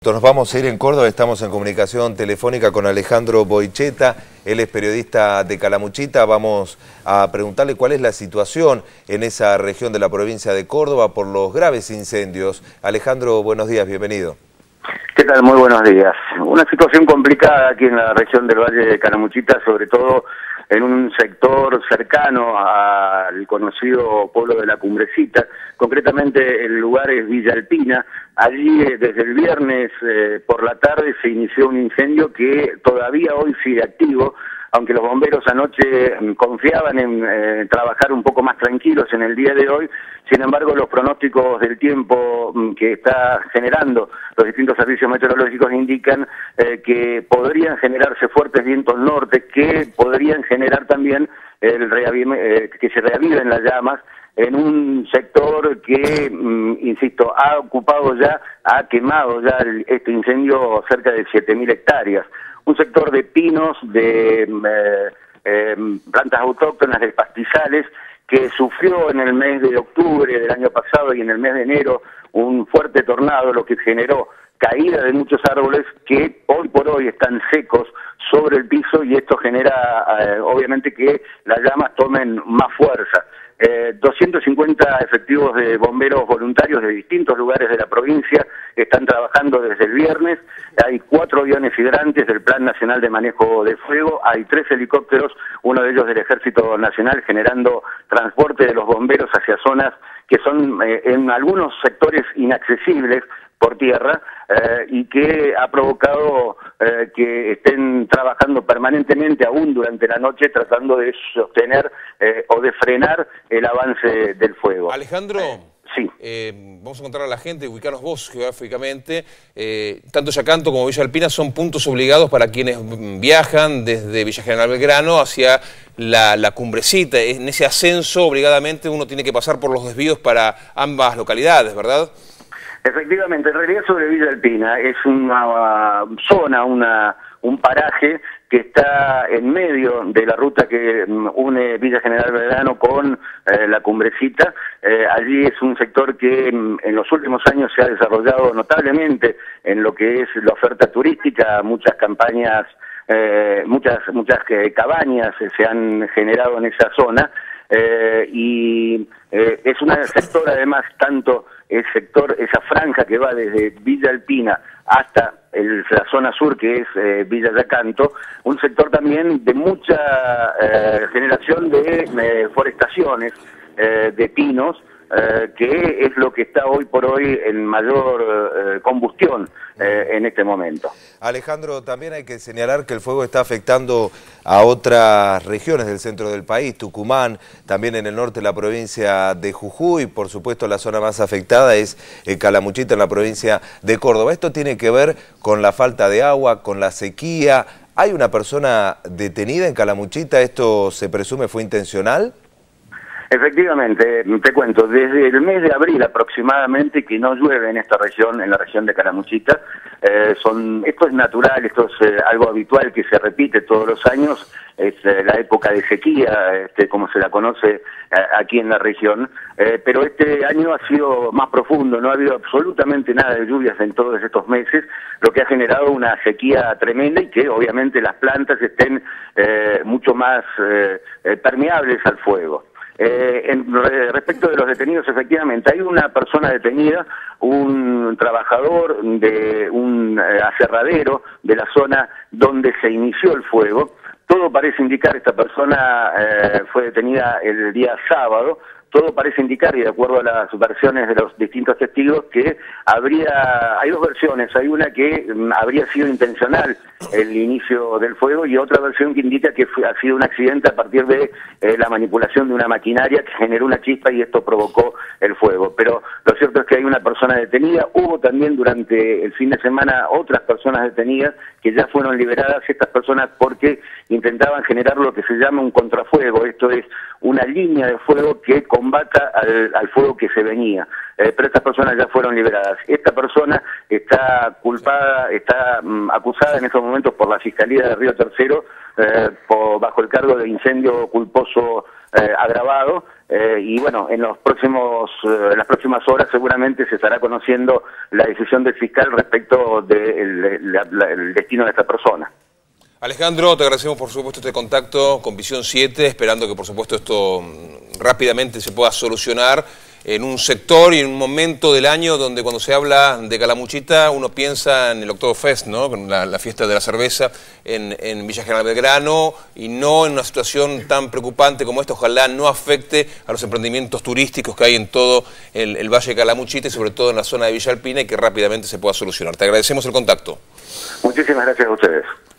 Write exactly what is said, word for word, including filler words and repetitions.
Nos vamos a ir en Córdoba, estamos en comunicación telefónica con Alejandro Boicheta, él es periodista de Calamuchita. Vamos a preguntarle cuál es la situación en esa región de la provincia de Córdoba por los graves incendios. Alejandro, buenos días, bienvenido. ¿Qué tal? Muy buenos días. Una situación complicada aquí en la región del Valle de Calamuchita, sobre todo en un sector cercano al conocido pueblo de la Cumbrecita. Concretamente el lugar es Villa Alpina. Allí eh, desde el viernes eh, por la tarde se inició un incendio que todavía hoy sigue activo, aunque los bomberos anoche mm, confiaban en eh, trabajar un poco más tranquilos en el día de hoy. Sin embargo, los pronósticos del tiempo mm, que está generando los distintos servicios meteorológicos indican eh, que podrían generarse fuertes vientos norte, que podrían generar también el eh, que se reaviven las llamas en un sector que, mm, insisto, ha ocupado ya, ha quemado ya el, este incendio cerca de siete mil hectáreas. Un sector de pinos, de eh, eh, plantas autóctonas, de pastizales, que sufrió en el mes de octubre del año pasado y en el mes de enero un fuerte tornado, lo que generó caída de muchos árboles que hoy por hoy están secos sobre el piso, y esto genera eh, obviamente que las llamas tomen más fuerza. Eh, doscientos cincuenta efectivos de bomberos voluntarios de distintos lugares de la provincia están trabajando desde el viernes. Hay cuatro aviones hidrantes del Plan Nacional de Manejo de Fuego, hay tres helicópteros, uno de ellos del Ejército Nacional, generando transporte de los bomberos hacia zonas que son eh, en algunos sectores inaccesibles por tierra, eh, y que ha provocado eh, que estén trabajando permanentemente, aún durante la noche, tratando de sostener eh, o de frenar el avance del fuego. Alejandro, eh, sí. eh, vamos a contar a la gente, ubicarnos vos geográficamente. Eh, tanto Yacanto como Villa Alpina son puntos obligados para quienes viajan desde Villa General Belgrano hacia la, la Cumbrecita. En ese ascenso, obligadamente, uno tiene que pasar por los desvíos para ambas localidades, ¿verdad? Efectivamente, en realidad sobre Villa Alpina es una uh, zona, una, un paraje que está en medio de la ruta que um, une Villa General Belgrano con eh, la Cumbrecita. Eh, allí es un sector que um, en los últimos años se ha desarrollado notablemente en lo que es la oferta turística. Muchas campañas, eh, muchas, muchas eh, cabañas eh, se han generado en esa zona. Eh, y eh, es un sector, además, tanto el sector, esa franja que va desde Villa Alpina hasta el, la zona sur, que es eh, Villa Yacanto, un sector también de mucha eh, generación de eh, forestaciones, eh, de pinos, eh, que es lo que está hoy por hoy en mayor eh, combustión eh, en este momento. Alejandro, también hay que señalar que el fuego está afectando a otras regiones del centro del país, Tucumán, también en el norte de la provincia de Jujuy. Por supuesto, la zona más afectada es eh, Calamuchita, en la provincia de Córdoba. Esto tiene que ver con la falta de agua, con la sequía. ¿Hay una persona detenida en Calamuchita? ¿Esto se presume fue intencional? Efectivamente, te cuento, desde el mes de abril aproximadamente que no llueve en esta región, en la región de Calamuchita. Eh, son, esto es natural, esto es eh, algo habitual que se repite todos los años, es eh, la época de sequía, este, como se la conoce eh, aquí en la región, eh, pero este año ha sido más profundo, no ha habido absolutamente nada de lluvias en todos estos meses, lo que ha generado una sequía tremenda y que obviamente las plantas estén eh, mucho más eh, eh, permeables al fuego. Eh, en, respecto de los detenidos, efectivamente, hay una persona detenida, un trabajador de un eh, aserradero de la zona donde se inició el fuego. Todo parece indicar, esta persona eh, fue detenida el día sábado, todo parece indicar, y de acuerdo a las versiones de los distintos testigos, que habría, hay dos versiones, hay una que mm, habría sido intencional el inicio del fuego y otra versión que indica que fue, ha sido un accidente a partir de eh, la manipulación de una maquinaria que generó una chispa y esto provocó el fuego. Pero lo cierto es que hay una persona detenida, hubo también durante el fin de semana otras personas detenidas que ya fueron liberadas, estas personas porque intentaban generar lo que se llama un contrafuego, esto es una línea de fuego que combata al, al fuego que se venía. Eh, pero estas personas ya fueron liberadas. Esta persona está culpada, está um, acusada en estos momentos por la Fiscalía de Río Tercero eh, por, bajo el cargo de incendio culposo eh, agravado. Eh, y bueno, en los próximos, eh, en las próximas horas seguramente se estará conociendo la decisión del fiscal respecto del de destino de esta persona. Alejandro, te agradecemos por supuesto este contacto con Visión siete, esperando que por supuesto esto rápidamente se pueda solucionar en un sector y en un momento del año donde cuando se habla de Calamuchita uno piensa en el Oktoberfest, ¿no? La, la fiesta de la cerveza en, en Villa General Belgrano, y no en una situación tan preocupante como esta. Ojalá no afecte a los emprendimientos turísticos que hay en todo el, el Valle de Calamuchita y sobre todo en la zona de Villa Alpina, y que rápidamente se pueda solucionar. Te agradecemos el contacto. Muchísimas gracias a ustedes.